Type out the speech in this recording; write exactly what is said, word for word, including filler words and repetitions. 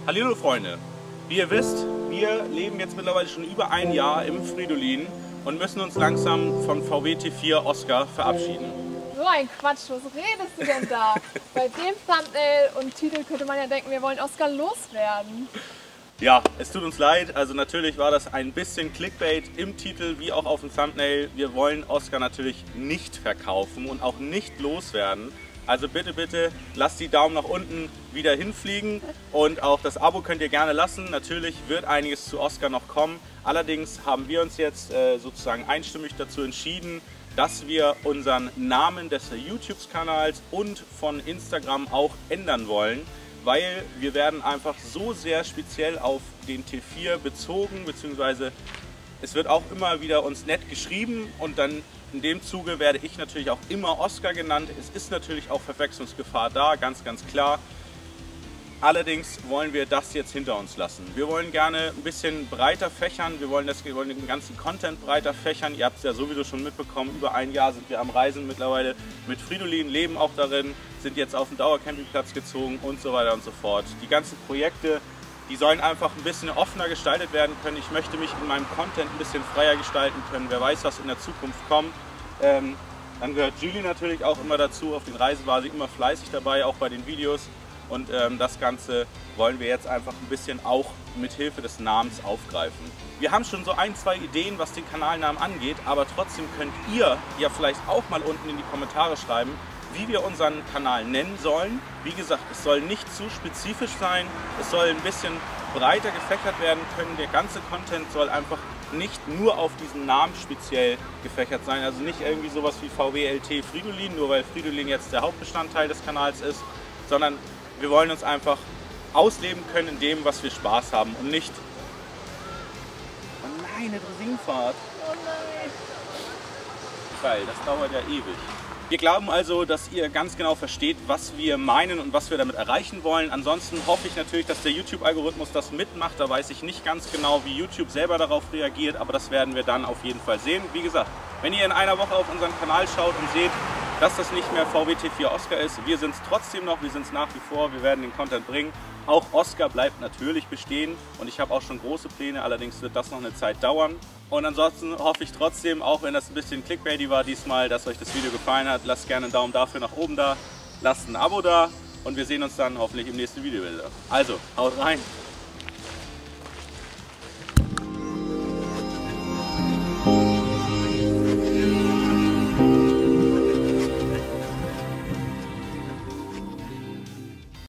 Hallo Freunde, wie ihr wisst, wir leben jetzt mittlerweile schon über ein Jahr im Fridolin und müssen uns langsam von V W T vier Oscar verabschieden. So ein Quatsch, was redest du denn da? Bei dem Thumbnail und Titel könnte man ja denken, wir wollen Oscar loswerden. Ja, es tut uns leid, also natürlich war das ein bisschen Clickbait im Titel wie auch auf dem Thumbnail. Wir wollen Oscar natürlich nicht verkaufen und auch nicht loswerden. Also bitte, bitte lasst die Daumen nach unten wieder hinfliegen und auch das Abo könnt ihr gerne lassen. Natürlich wird einiges zu Oscar noch kommen. Allerdings haben wir uns jetzt äh, sozusagen einstimmig dazu entschieden, dass wir unseren Namen des YouTube-Kanals und von Instagram auch ändern wollen, weil wir werden einfach so sehr speziell auf den T vier bezogen, beziehungsweise es wird auch immer wieder uns nett geschrieben und dann in dem Zuge werde ich natürlich auch immer Oscar genannt. Es ist natürlich auch Verwechslungsgefahr da, ganz, ganz klar. Allerdings wollen wir das jetzt hinter uns lassen. Wir wollen gerne ein bisschen breiter fächern, wir wollen, das, wir wollen den ganzen Content breiter fächern. Ihr habt es ja sowieso schon mitbekommen, über ein Jahr sind wir am Reisen mittlerweile mit Fridolin, leben auch darin, sind jetzt auf den Dauercampingplatz gezogen und so weiter und so fort. Die ganzen Projekte, die sollen einfach ein bisschen offener gestaltet werden können. Ich möchte mich in meinem Content ein bisschen freier gestalten können. Wer weiß, was in der Zukunft kommt. Ähm, dann gehört Julie natürlich auch immer dazu. Auf den Reisen war sie immer fleißig dabei, auch bei den Videos. Und ähm, das Ganze wollen wir jetzt einfach ein bisschen auch mit Hilfe des Namens aufgreifen. Wir haben schon so ein, zwei Ideen, was den Kanalnamen angeht, aber trotzdem könnt ihr ja vielleicht auch mal unten in die Kommentare schreiben, wie wir unseren Kanal nennen sollen. Wie gesagt, es soll nicht zu spezifisch sein, es soll ein bisschen breiter gefächert werden können. Der ganze Content soll einfach nicht nur auf diesen Namen speziell gefächert sein, also nicht irgendwie sowas wie V W L T Fridolin, nur weil Fridolin jetzt der Hauptbestandteil des Kanals ist, sondern wir wollen uns einfach ausleben können in dem, was wir Spaß haben und nicht... Oh nein, eine Drasinenfahrt! Oh nein! Geil, das dauert ja ewig. Wir glauben also, dass ihr ganz genau versteht, was wir meinen und was wir damit erreichen wollen. Ansonsten hoffe ich natürlich, dass der YouTube-Algorithmus das mitmacht. Da weiß ich nicht ganz genau, wie YouTube selber darauf reagiert, aber das werden wir dann auf jeden Fall sehen. Wie gesagt, wenn ihr in einer Woche auf unseren Kanal schaut und seht, dass das nicht mehr V W T vier Oscar ist, wir sind es trotzdem noch, wir sind es nach wie vor, wir werden den Content bringen. Auch Oscar bleibt natürlich bestehen und ich habe auch schon große Pläne, allerdings wird das noch eine Zeit dauern. Und ansonsten hoffe ich trotzdem, auch wenn das ein bisschen clickbaity war diesmal, dass euch das Video gefallen hat. Lasst gerne einen Daumen dafür nach oben da, lasst ein Abo da und wir sehen uns dann hoffentlich im nächsten Video wieder. Also, haut rein!